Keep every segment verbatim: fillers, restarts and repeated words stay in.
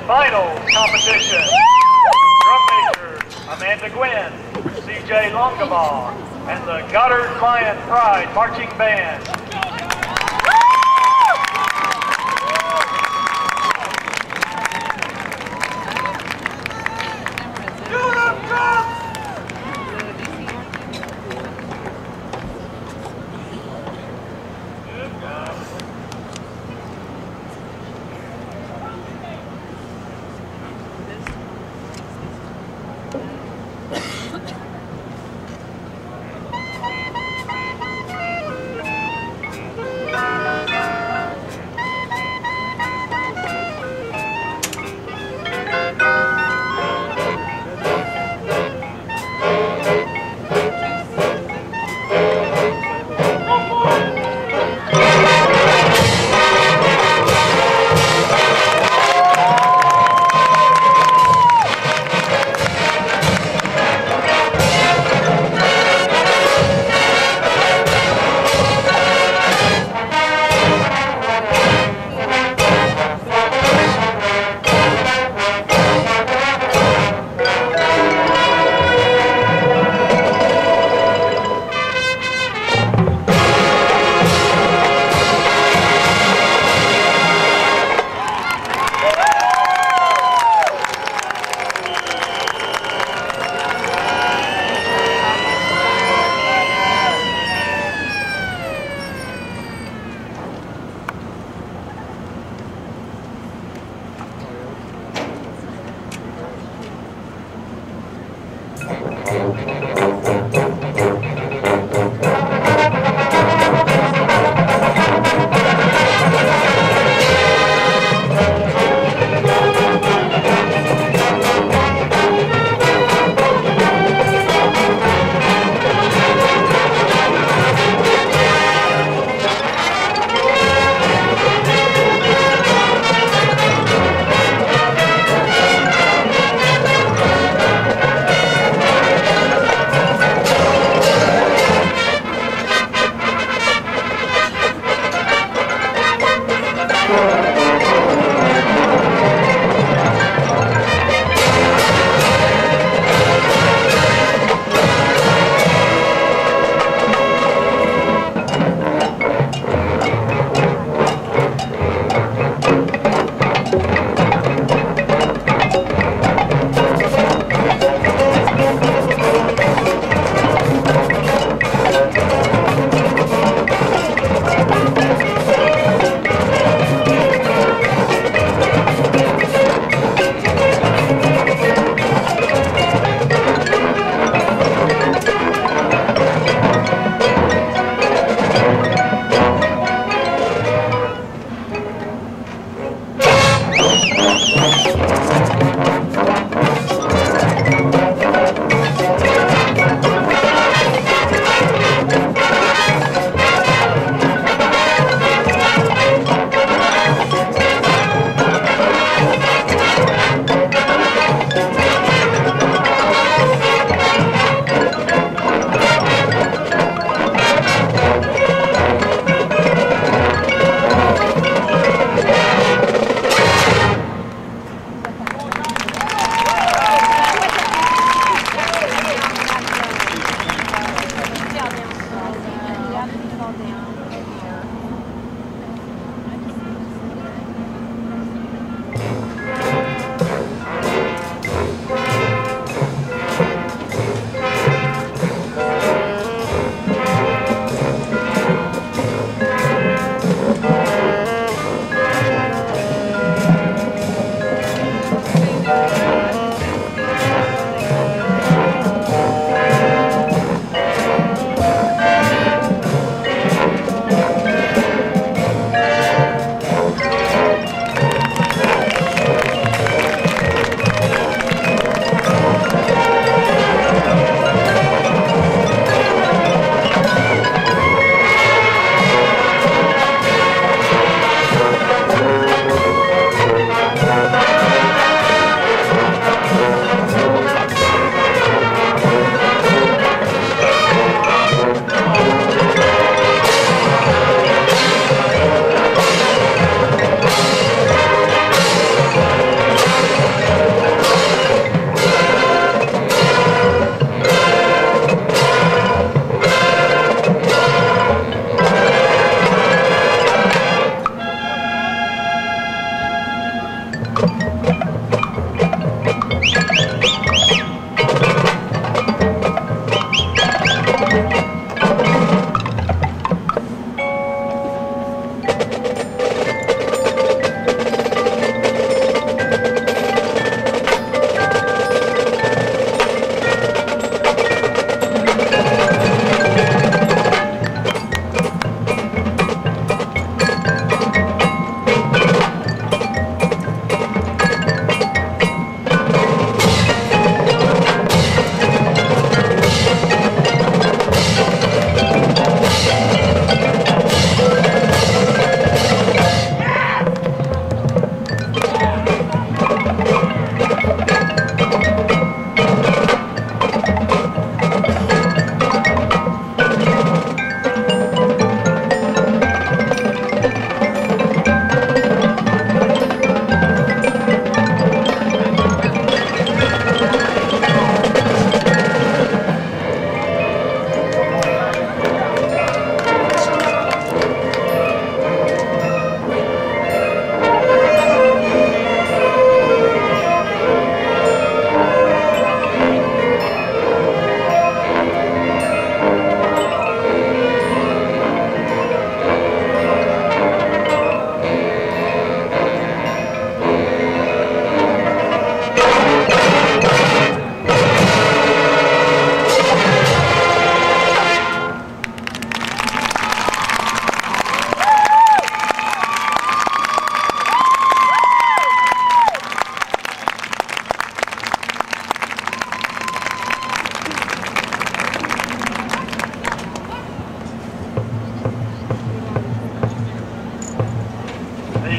final competition. Drum majors Amanda Gwynn, C J Longabaugh, and the Goddard Lion Pride Marching Band.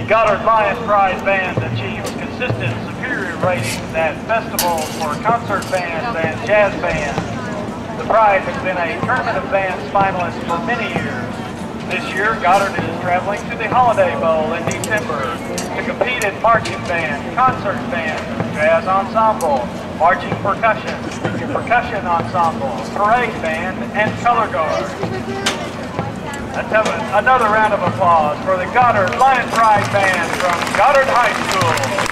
Goddard Lion Pride Band achieves consistent superior ratings at festivals for concert bands and jazz bands. The Pride has been a Tournament of Bands finalist for many years. This year, Goddard is traveling to the Holiday Bowl in December to compete in marching band, concert band, jazz ensemble, marching percussion, percussion ensemble, parade band, and color guard. Let's have a, another round of applause for the Goddard Lion Pride Band from Goddard High School.